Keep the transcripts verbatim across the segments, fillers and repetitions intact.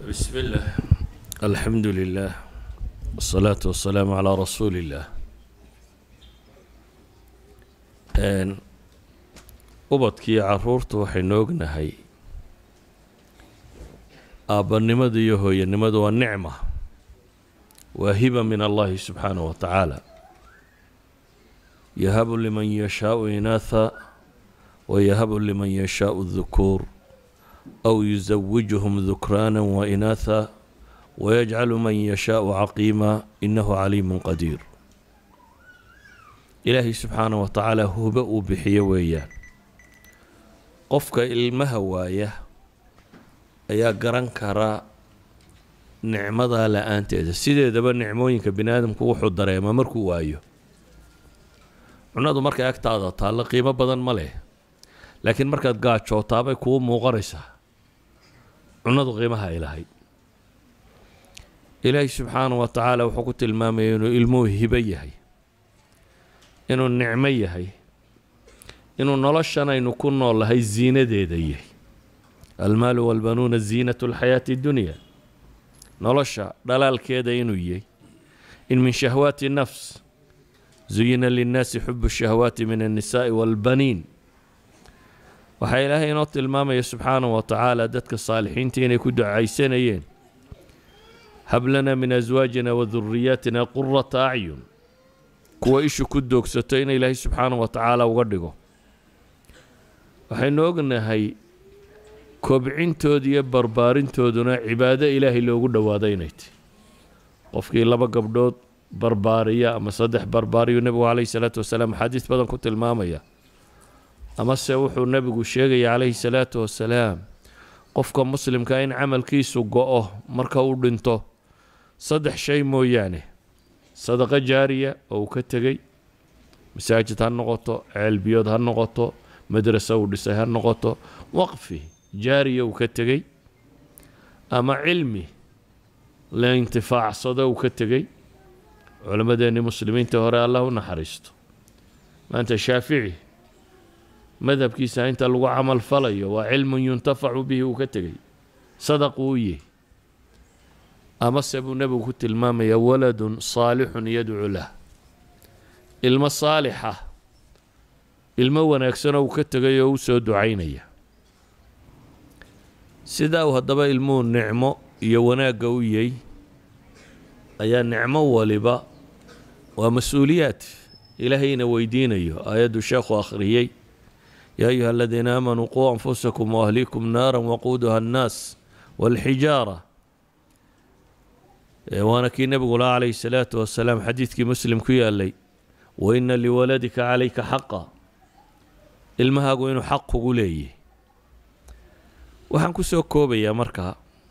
بسم الله الحمد لله والصلاة والسلام على رسول الله أن ubadkii caruurtu waxaynu ognahay aabanimadu iyo hooyanimadu waa nicma waa hiba min allahi subxaanahu wa tacaala yahabu liman yashaau inaatha wayahabu liman yashaau dhukuur أو يزوجهم ذكرانا وإناثا ويجعل من يشاء عقيما إنه عليم قدير إلهي سبحانه وتعالى هو بأو بحيوية قفك المهواية أيا قران كرا نعمة لا أنت سيدة دبا نعموينك بنادم كوحو الدريما مركو وايو عنادو مركا أكتادا تالا قيمة بدن مليه لكن مركا قاد شوطابي كو مغرسة cunadu qiimaha ay lahayd ilaahay subxaanahu wa tacaala wuxuu ku tilmaamay inuu ilmuhu hibo yahay inuu nicmo yahay inuu noloshan aynu ku noolahay ziinadeeda yahay almaalu walbanuuna ziinatu alxayaati addunya nolosha dhalaalkeeda inuu yahay in min shahwaati nafs zuyina linnaasi xubu shahawaati min annisaa'i waalbaniin waxaa ilaahay inoo tilmaamaya subxaanahu wa tacaala dadka saalixiinta inay ku ducaysanayeen hab lana min aswaajina wa duriyaatina qurata acyun kuwa ishu ku doogsato in ilaahay subxaanahu wa tacaala uga dhigo waxaynu ognahay kobcintooda iyo barbaarintooduna cibaado ilaahay loogu dhowaado inay tahy qofkii laba gabdhood barbaariya ama saddex barbaariyu nebigu calayhi salaatu wasalaam axaadiis badan ku tilmaamaya amase wuxuu nebigu sheegaya calayhi salaatu wasalaam qofka muslimka in camalkiisu go-o marka uu dhinto saddex shay mooyaane sadaqa jaariya oo uu ka tegey masaajid ha noqoto ceelbiyood ha noqoto madrasa uu dhisay ha noqoto waqfi jaariya uu ka tegey ama cilmi la intifaacsado uu ka tegey culammadeenni muslimiinta hore allah u naxariisto maanta shaafici madhabkiisa inta lagu camal falayo waa cilmun yuntafacu bihi uu ka tegey sadaq uu yahay amase buu nebigu ku tilmaamaya waladun saalixun yadcu lah ilmo saalixa ilmo wanaagsanoo uu ka tegay oo u soo ducaynaya sidaa uu haddaba ilmuhu nicmo iyo wanaagga u yahay ayaa nicmo waliba waa mas-uuliyaad ilaahayna weydiinayo aayaddu sheekhu akhriyey يا أيها الذين آمنوا قوا أنفسكم وأهليكم نارا وقودها الناس والحجارة وانا كي نبي الله عليه الصلاة والسلام حديث كي مسلم كي لي وإن لولدك عليك حقا المهاجو إنه حق قولي وحنكو سو كوبي يا مركا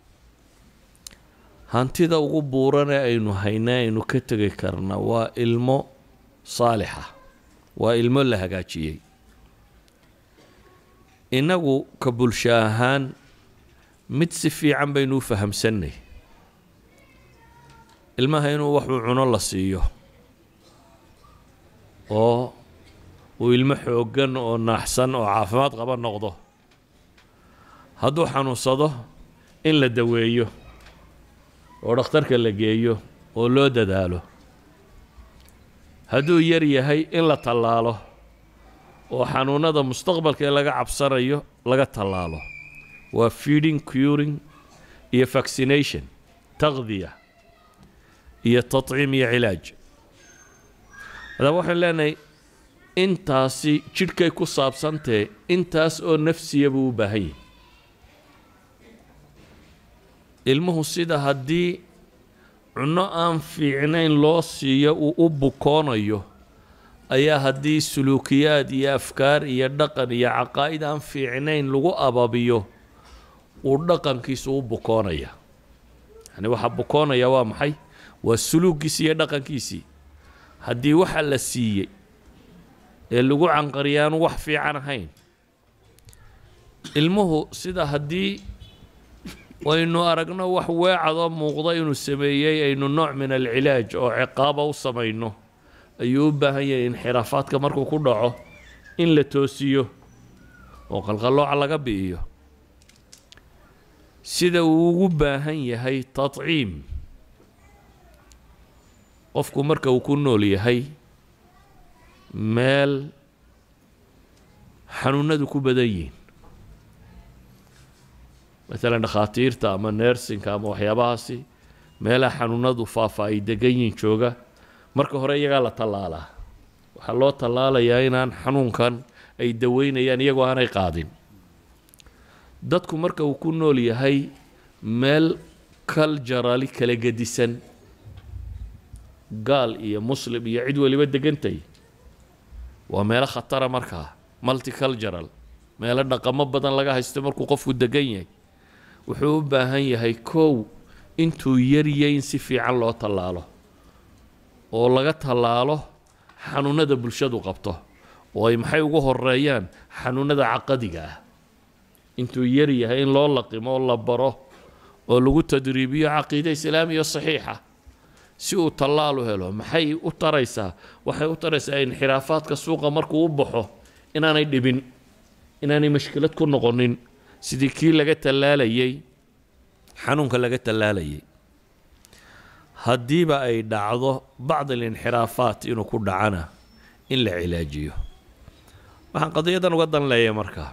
هانتيدا وقبورنا إنه هينا إنه كتغي كرنا وإلمو صالحة وإلمو لها قاتشيي inagu ka bulsho ahaan mid si fiican baynu u fahamsannay ilmaha inuu waxuu cuno la siiyo oo uu ilmo xooggan oo naaxsan oo caafimaad qaba noqdo hadduu xanuunsado in la daweeyo oo dhakhtarka la geeyo oo loo dadaalo hadduu yar yahay in la tallaalo oo xanuunada mustaqbalka ee laga cabsanayo laga tallaalo waa feeding curing iyo vaccination taqdiya iyo tatciim iyo cilaaj haddaba waxaan leenahay intaasi jidhkay ku saabsantahe intaas oo nafsiya buu u baahan yahay ilmuhu sida haddii cunno aan fiicnayn loo siiyo uu u bukoonayo ayaa haddii suluukiyaad iyo afkaar iyo dhaqan iyo caqaa'id aan fiicnayn lagu ababiyo uu dhaqankiisu u bukoonaya yani waxa bukoonaya waa maxay waa suluugiisii iyo dhaqankiisii haddii waxa la siiyey ee lagu canqariya aanu wax fiican ahayn ilmuhu sida haddii waynu aragno wax weecadoo muuqda inuu sameeyey aynu nooc min alcilaaj oo ciqaaba u samayno ayuu u baahan yahay inxiraafaadka markuu ku dhaco in la toosiyo oo qalqallooca laga bi'iyo sida uu ugu baahan yahay tatciim qofku marka uu ku nool yahay meel xanuunadu ku badan yihiin مثلا dhakhaatiirta ama neersinka ama waxyaabahaasi meelaha xanuunadu faafa ay degan yihiin jooga marka hore iyagaa la tallaalaa waxaa loo tallaalayaa inaan xanuunkan ay daweynayaan iyagoo aanay qaadin dadku marka uu ku nool yahay meel culturally kala gedisan gaal iyo muslim iyo cid waliba degantay waa meelo khatara markaa multicultural meelo dhaqamo badan laga haysto markuu qofku degan yahay wuxuu u baahan yahay kow intuu yaryahay in si fiican loo tallaalo oo laga tallaalo xanuunada bulshadu qabto oo ay maxay ugu horeeyaan xanuunada caqadiga ah intuu yar yahay in loo laqimo oo la baro oo lagu tadriibiyo caqiide islaamiya saxiixa si uu tallaal u helo maxay u taraysaa waxay u taraysaa inxiraafaadka suuqa markuu u baxo inaanay dhibin inaanay mashkilad ku noqonin sidii kii laga tallaalayay xanuunka laga tallaalayay haddiiba ay dhacdo bacd alinxiraafaat inuu ku dhacana in la cilaajiyo waxaan qadiyadan uga dan leeyahay markaa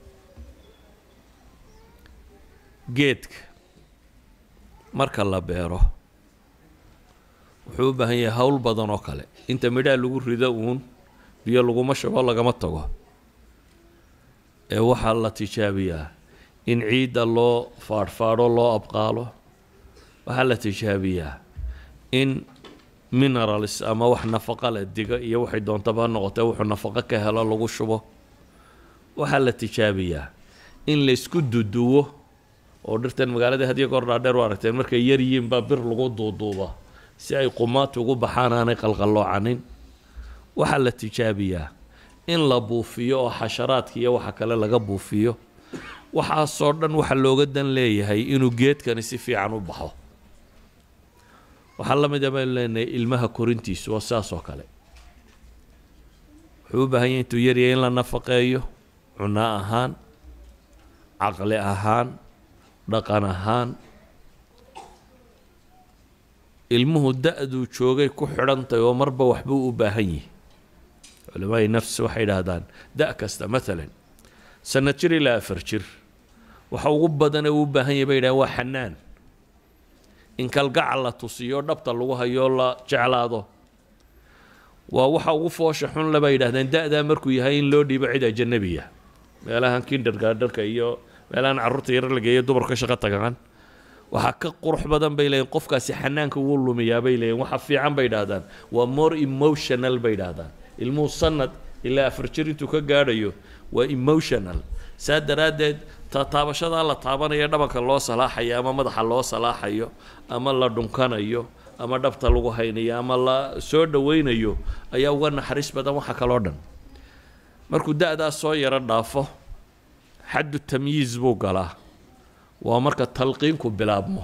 geedka marka la beero wuxuu u baahan yahay hawl badan oo kale inta midhaha lagu rido uun biyo laguma shubo lagama tago ee waxaa la tijaabiyaa in ciidda loo faadhfaadho loo abqaalo waxaa la tijaabiyaa in minerals ama wax nafaqa leh diga iyo waxay doontaba ha noqotee wuxuu nafaqo ka helo lagu shubo waxaa la tijaabiyaa in laysku duduwo oo dhirtan magaalada hadiyo goor dhaadheer u aragteen markay yar yihiin baa bir lagu duuduuba si ay qumaat ugu baxaan aanay qalqalloocanin waxaa la tijaabiyaa in la buufiyo oo xasharaadka iyo waxa kale laga buufiyo waxaasoo dhan waxa looga dan leeyahay inuu geedkani si fiican u baxo waxaa la mid ah baynu leenahay ilmaha korintiisu waa saas oo kale wuxuu u baahan yahay intuu yaryahay in la nafaqeeyo cunno ahaan caqli ahaan dhaqan ahaan ilmuhu da-duu joogay ku xidhantahay oo marba waxbuu u baahan yahay culamaa'i nafs waxay yidhaahdaan da' kasta maalan sanad jir ilaa afar jir waxa ugu badan ee uu u baahan yahay bay yidhahdeen waa xanaan in kalgacal la tusiyo dhabta lagu hayo la jeclaado waa waxa ugu foosha xun le bay yidhahdeen da-daa markuu yahay in loo dhiibo cid ajanabiya meelahan kindergardarka iyo meelahan carruurta yar la geeyo dumarka shaqo tagaan waxaa ka qurux badan bay leeyihin qofkaasi xanaanka wuu lumiyaa bay leeyihin waxa fiican bay yidhahdaan waa more emotional bay yidhahdaan ilmuhu sanad ilaa afar jir intuu ka gaadhayo waa emotional saa daraaddeed taataabashadaa la taabanayo dhabanka loo salaaxayo ama madaxa loo salaaxayo ama la dhunkanayo ama dhabta lagu haynayo ama la soo dhawaynayo ayaa uga naxariis badan waxa kaloo dhan markuu da-daas soo yaro dhaafo xaddu tamyiiz buu galaa waa marka talqiinku bilaabmo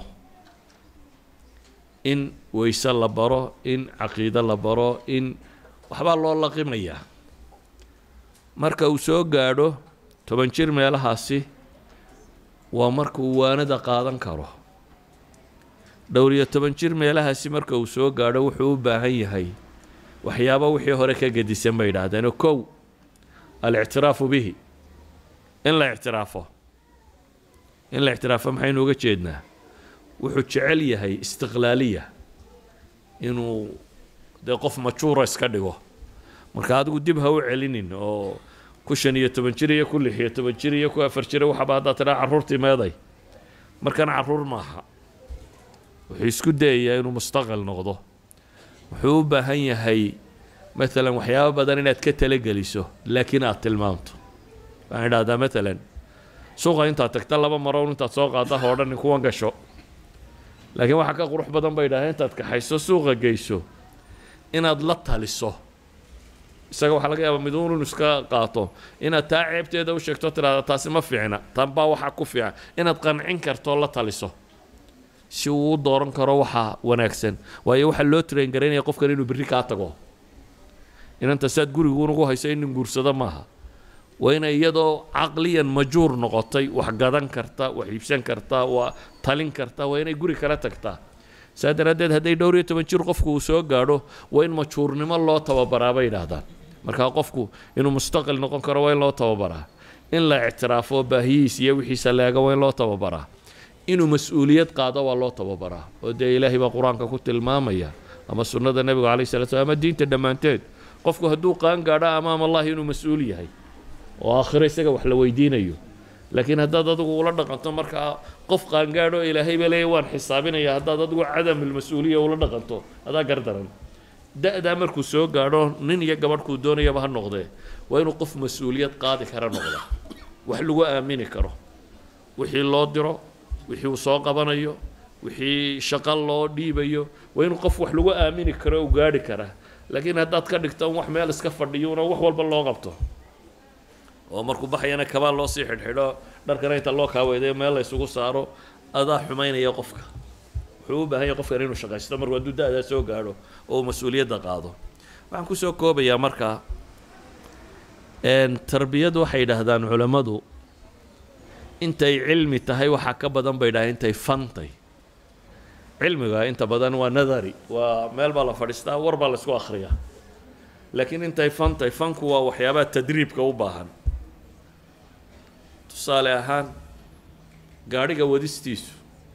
in weyse la baro in caqiido la baro in waxbaa loo laqimayaa marka uu soo gaadho toban jir meelahaasi waa marka uu waanada qaadan karo dhowr iyo toban jir meelahaasi marka uu soo gaadho wuxuu u baahan yahay waxyaaba wixii hore ka gedisan bay yidhaahdeen kow alictiraafu bihi in la ictiraafo in la ictiraafo maxaynu uga jeednaa wuxuu jecel yahay istiqlaaliya inuu dee qof majuura iska dhigo marka adigu dib ha u celinin oo ku shan iyo toban jir iyo ku lix iyo toban jir iyo ku afar jir waxaba haddaad tidhaa carruurtii meeday markana carruur maaha wuxuu isku dayayaa inuu mustaqil noqdo wuxuu u baahan yahay maalan waxyaabo badan inaad ka talageliso laakiin aad tilmaamto waxaan idhahdaa maalan suuqa intaad tagta laba maroon intaad soo qaada oo dhan kuwan gasho laakiin waxaa ka qurux badan bay idhahdeen intaad kaxayso suuqa geyso inaad la taliso isaga waxaa laga yaabaa miduun inu iska qaato inaad taa ceebteeda u sheegto tidhahda taasi ma fiicna tan baa waxaa ku fiican inaad qancin karto la taliso si uu u dooran karo waxa wanaagsan waayo waxaa loo train garaynaya qofkan inuu berri kaa tago inanta saad guriguunugu hayso in nin guursado maaha وين يدو عقليا مجور نقطي وحقدان كرتا وحيبسان كرتا وطالين كرتا وين يقولي كلا تكتا سادر هدد هدي دوري تبنشير قفكو سو قادو وين مجور نما الله توابرا بين هذا مركا قفكو إنه مستقل نقون كرا وين الله توابرا إن لا اعترافه بهيس يوحي سلاقا وين الله توابرا إنه مسؤولية قادة والله توابرا ودي إلهي بقرآن كنت المامية أما السنة النبي عليه الصلاة والسلام أما الدين تدمانتين قفكو هدو قان قادا أمام الله إنه مسؤولية هي وآخر يسقى وحلا ويدين أيوه لكن هذا ضد ولا دقنت مركا قف قان قادو إلهي بليوان حسابنا يا هذا ضد عدم المسؤولية ولا دقنته هذا قردرن ده ده مركو سو قادو نين يقبركو دوني يبها النقطة وينو قف مسؤولية قادة كرا نقطة وحلو آمين كرو وحي الله درو وحي وساق بنيو وحي شقال الله ديبيو وينو قف وحلو آمين كرو وقادة كرا لكن هذا تكرك تون وحمل اسكفر ديونا وحول بالله قبته ومركو بحيانا كمان لو صيح الحلا دركنيت الله كاويدي ما الله يسوق صارو أضاع حمينا يقفك حبوبة هي قفك رينو شقاش استمر ودود هذا سوق قالوا أو مسؤولية دقاضو وعن كسو كوبي يا مركا إن تربية دو حيد هذان علماء دو أنت علمي تهي وحكى بدن بيدا أنت فنتي علمي أنت بدن ونظري ومال بالا فرستا وربالا سو آخريا لكن أنت فنتي فنكوا وحيابات تدريب كوباهن tusaale ahaan gaadhiga wadistiisu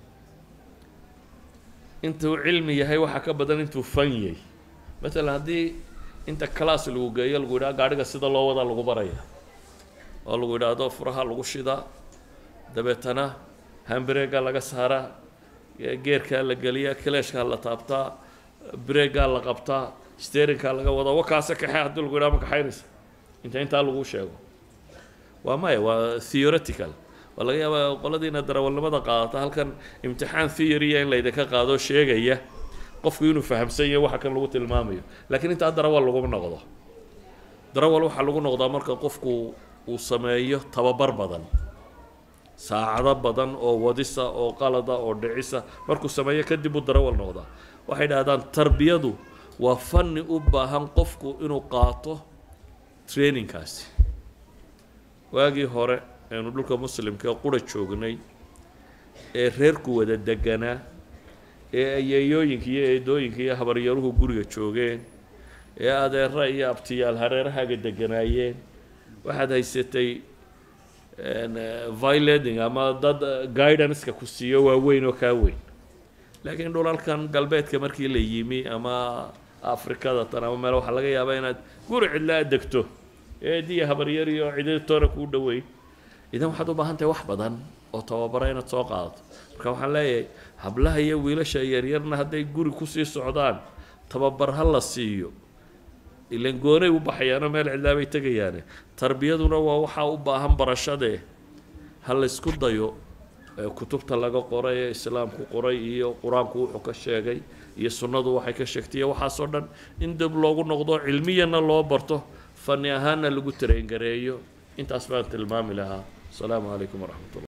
intuu cilmi yahay waxa ka badan intuu fan yahay مثلا haddii inta class lagu geeyo lagu yidhaha gaadhiga sida loo wada lagu baraya oo lagu yidhaahdo furaha lagu shidaa dabeetana handbrake laga saaraa geerka la geliyaa clutchka la taabtaa brake la qabtaa steeringka laga wada wakaasa kaxay haddii lagu yidhaha ma kaxaynaysa inta intaa lagu sheego وما هو theoretical ولا يا قلدينا دراولنimada qaadata halkan imtixaan theory in la idinka qaado sheegaya qofku inuu fahamsan yahay waxa kan lagu tilmaamayo laakiin inta darawal lagu noqdo darawal waxa lagu noqdaa marka qofku uu sameeyo tababar badan saacado badan oo wadisa oo qalada oo dhicisa markuu sameeyo kadib uu darawal noqdo waxay dhaahdaan tarbiyadu waa fanni u baahan qofku inuu qaato training kaasi waagii hore aynu dhulka muslimka qura joognay ee reerku wada deganaa ee ayeeyooyinka iyo eedooyinka iyo habaryaruhu guriga joogeen ee adeera iyo abtiyaal hareerahaaga deganaayeen waxaad haysatay violating ama dad guidance-ka ku siiyo waaweyn oo kaa weyn laakiin dhulalkan galbeedka markii la yimi ama afrikada tan ama meel waxaa laga yaabaa inaad guri cidla degto eedii habaryar iyo cidii toona ku dhaweey idan waxaad u baahan tahay wax badan oo tababara inaad soo qaadato marka waxaan leeyahay hablaha iyo wiilasha yaryarna hadday guri ku sii socdaan tababar ha la siiyo ilaan goonay u baxayaano meel cidlaabay tagayaan tarbiyaduna waa waxa u baahan barashade ha la isku dayo kutubta laga qoray ee islaamku qoray iyo quraanku wuxuu ka sheegay iyo sunnadu waxay ka sheegtay waxaas oo dhan in dib loogu noqdo cilmiyana loo barto فني أهانا لقول ترين قريو أنت أسمعت المامي لها السلام عليكم ورحمة الله